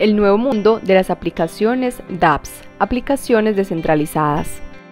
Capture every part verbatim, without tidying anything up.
El nuevo mundo de las aplicaciones dApps, aplicaciones descentralizadas.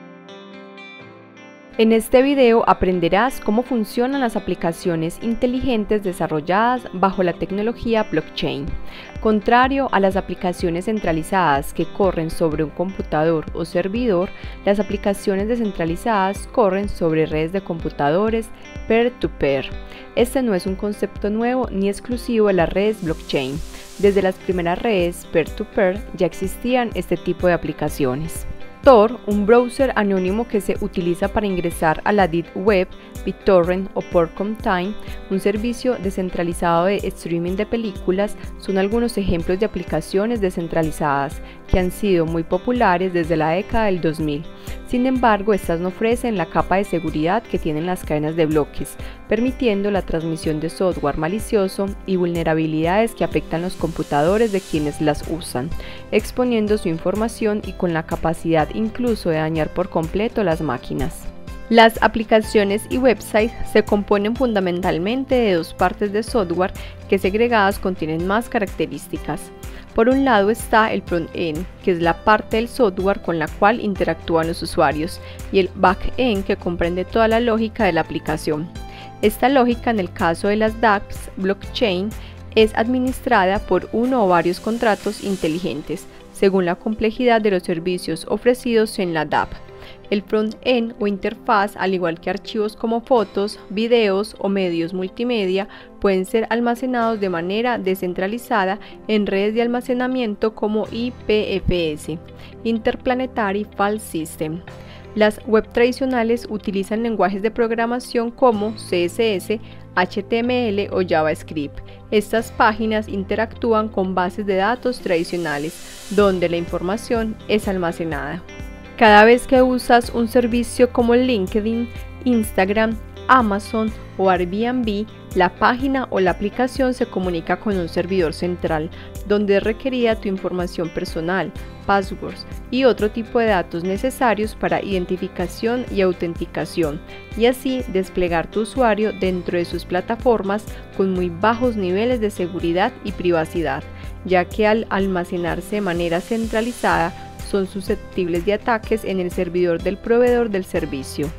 En este video aprenderás cómo funcionan las aplicaciones inteligentes desarrolladas bajo la tecnología blockchain. Contrario a las aplicaciones centralizadas que corren sobre un computador o servidor, las aplicaciones descentralizadas corren sobre redes de computadores peer-to-peer. Este no es un concepto nuevo ni exclusivo de las redes blockchain. Desde las primeras redes peer-to-peer ya existían este tipo de aplicaciones. Tor, un browser anónimo que se utiliza para ingresar a la Deep Web, BitTorrent o Porcupine, un servicio descentralizado de streaming de películas, son algunos ejemplos de aplicaciones descentralizadas que han sido muy populares desde la década del dos mil. Sin embargo, estas no ofrecen la capa de seguridad que tienen las cadenas de bloques, permitiendo la transmisión de software malicioso y vulnerabilidades que afectan los computadores de quienes las usan, exponiendo su información y con la capacidad incluso de dañar por completo las máquinas. Las aplicaciones y websites se componen fundamentalmente de dos partes de software que segregadas contienen más características. Por un lado está el front-end, que es la parte del software con la cual interactúan los usuarios, y el back-end, que comprende toda la lógica de la aplicación. Esta lógica, en el caso de las dApps blockchain, es administrada por uno o varios contratos inteligentes, según la complejidad de los servicios ofrecidos en la dApp. El front-end o interfaz, al igual que archivos como fotos, videos o medios multimedia, pueden ser almacenados de manera descentralizada en redes de almacenamiento como I P F S, Interplanetary File System. Las web tradicionales utilizan lenguajes de programación como C S S, H T M L o JavaScript. Estas páginas interactúan con bases de datos tradicionales, donde la información es almacenada. Cada vez que usas un servicio como LinkedIn, Instagram, Amazon o Airbnb, la página o la aplicación se comunica con un servidor central, donde es requerida tu información personal, passwords y otro tipo de datos necesarios para identificación y autenticación, y así desplegar tu usuario dentro de sus plataformas con muy bajos niveles de seguridad y privacidad, ya que al almacenarse de manera centralizada, son susceptibles de ataques en el servidor del proveedor del servicio.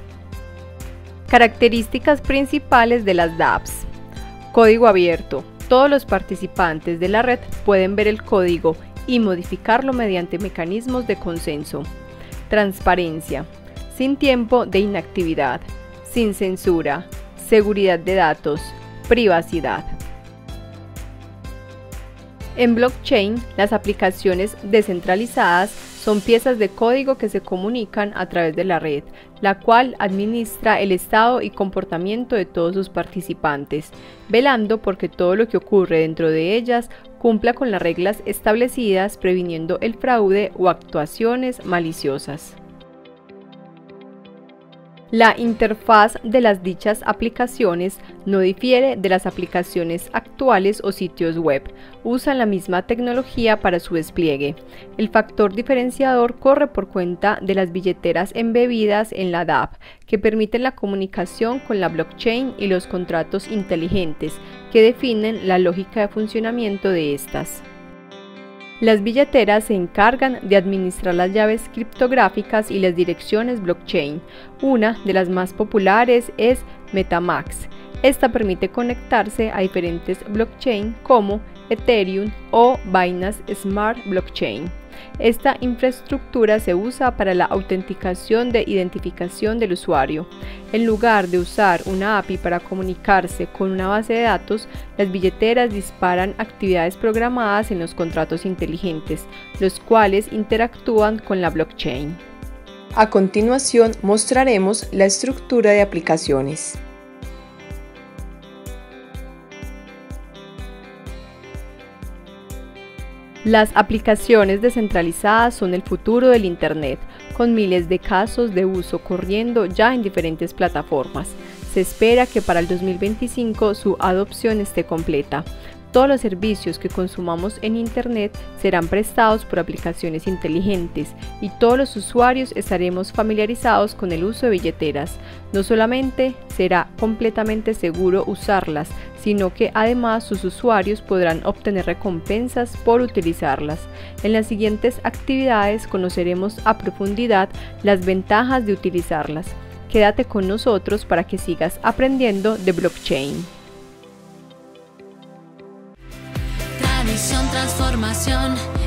Características principales de las dApps. Código abierto. Todos los participantes de la red pueden ver el código y modificarlo mediante mecanismos de consenso. Transparencia. Sin tiempo de inactividad. Sin censura. Seguridad de datos. Privacidad. En blockchain, las aplicaciones descentralizadas son piezas de código que se comunican a través de la red, la cual administra el estado y comportamiento de todos sus participantes, velando porque todo lo que ocurre dentro de ellas cumpla con las reglas establecidas, previniendo el fraude o actuaciones maliciosas. La interfaz de las dichas aplicaciones no difiere de las aplicaciones actuales o sitios web. Usan la misma tecnología para su despliegue. El factor diferenciador corre por cuenta de las billeteras embebidas en la dApp, que permiten la comunicación con la blockchain y los contratos inteligentes, que definen la lógica de funcionamiento de estas. Las billeteras se encargan de administrar las llaves criptográficas y las direcciones blockchain. Una de las más populares es MetaMask. Esta permite conectarse a diferentes blockchain como Ethereum o Binance Smart Blockchain. Esta infraestructura se usa para la autenticación de identificación del usuario. En lugar de usar una A P I para comunicarse con una base de datos, las billeteras disparan actividades programadas en los contratos inteligentes, los cuales interactúan con la blockchain. A continuación mostraremos la estructura de aplicaciones. Las aplicaciones descentralizadas son el futuro del Internet, con miles de casos de uso corriendo ya en diferentes plataformas. Se espera que para el dos mil veinticinco su adopción esté completa. Todos los servicios que consumamos en Internet serán prestados por aplicaciones inteligentes y todos los usuarios estaremos familiarizados con el uso de billeteras. No solamente será completamente seguro usarlas, sino que además sus usuarios podrán obtener recompensas por utilizarlas. En las siguientes actividades conoceremos a profundidad las ventajas de utilizarlas. Quédate con nosotros para que sigas aprendiendo de blockchain. Tradición, transformación.